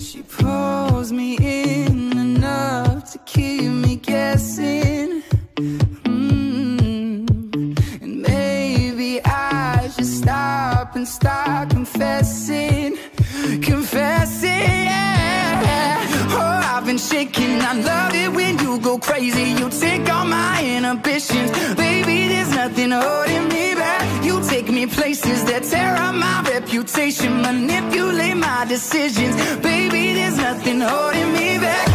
She pulls me in enough to keep me guessing. And maybe I should stop and start confessing. Yeah. Oh, I've been shaking. I love it when you go crazy. You take all my inhibitions. Baby, there's nothing holding me back. You take me places that tear up my reputation, manipulate my decisions. Baby, there's nothing holding me back.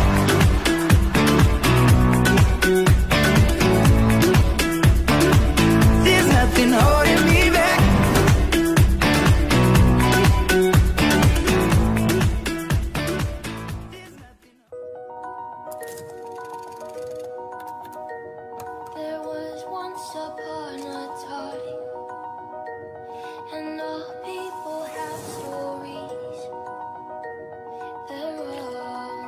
There's nothing holding me back. There was once upon a time, and all people have stories. They're all.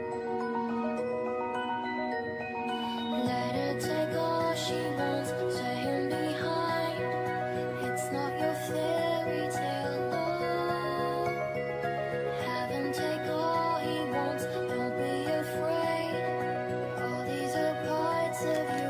Let her take all she wants, set him behind. It's not your fairy tale love. Have him take all he wants, don't be afraid. All these are parts of you.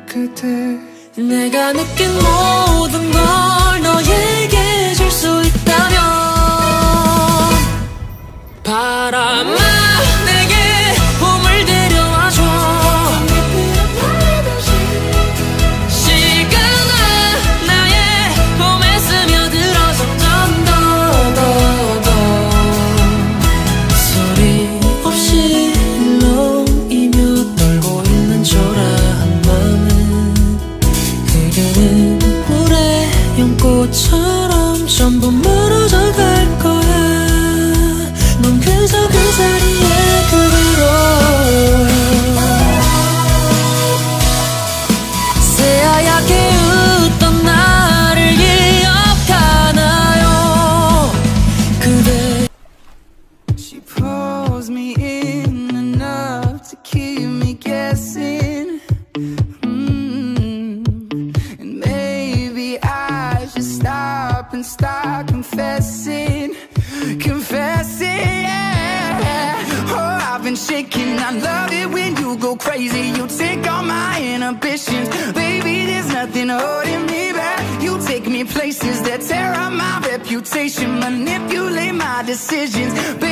그대 내가 느낀 모든 걸 너에게 줄 수 있다면 바람아 내게 봄을 데려와줘 시간아 나의 봄에 스며들어 점점 더 소리 없이 힐렁이며 떨고 있는 초라한 맘은 그대는 물에 연꽃처럼 전부 멀어져 갈 거야 넌 그저 그 자리에 그대로 새하얗게 웃던 나를 기억하나요 그대 She pulls me in enough to keep me guessing. And maybe I should stop and start confessing. Confessing, yeah. Oh, I've been shaking. I love it when you go crazy. You take all my inhibitions. Baby, there's nothing holding me back. You take me places that tear up my reputation. Manipulate my decisions.